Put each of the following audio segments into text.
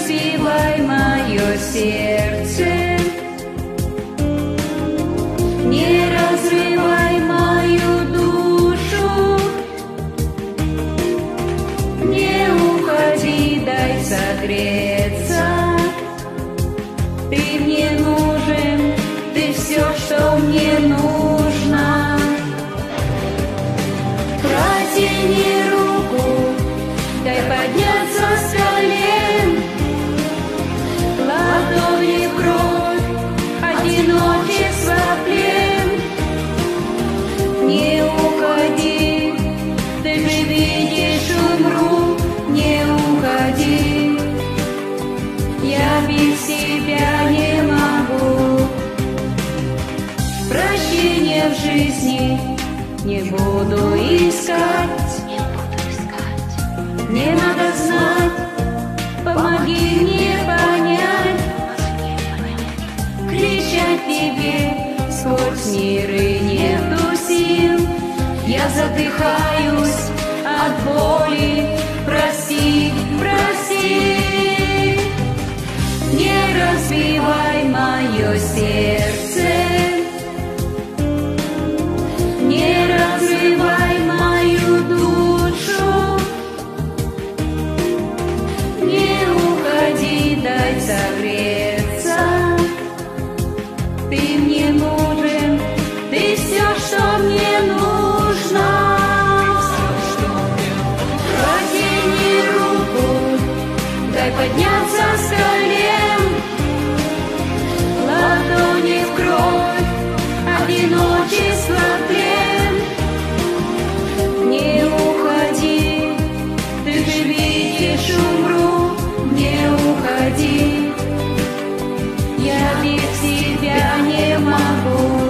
разбивай мое сердце, не разрывай мою душу, не уходи, дай согреться. Ты мне нужен, ты все, что мне нужно. Протяни руку, дай подняться с колен. Ладони в кровь, одиночество плен. Не уходи, ты же видишь, умру. Не уходи, я без тебя не могу. Прощения в жизни не буду искать. Не надо знать, помоги мне понять. Кричать тебе сквозь мир и нету сил. Я задыхаюсь от боли, прости, прости. Не разбивай мое сердце, не разрывай мою душу, не уходи, дай согреться. Ты мне нужен, ты все, что мне нужно. Протяни руку, дай подняться с колен. Ладони в кровь, одиночество плен. Не уходи, ты же видишь, умру. Не уходи, я без тебя не могу.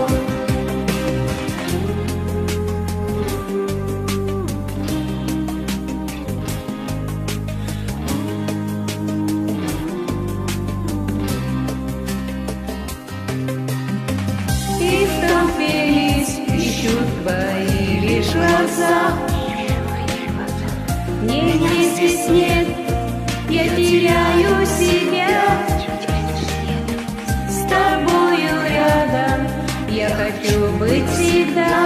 И в толпе лиц ищут твои лишь глаза. Мне здесь нет, я теряю себя. С тобою рядом я хочу быть всегда.